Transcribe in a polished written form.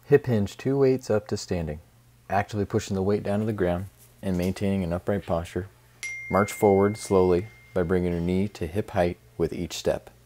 Hip hinge 2 weights up to standing. Actively pushing the weight down to the ground and maintaining an upright posture. March forward slowly by bringing your knee to hip height with each step.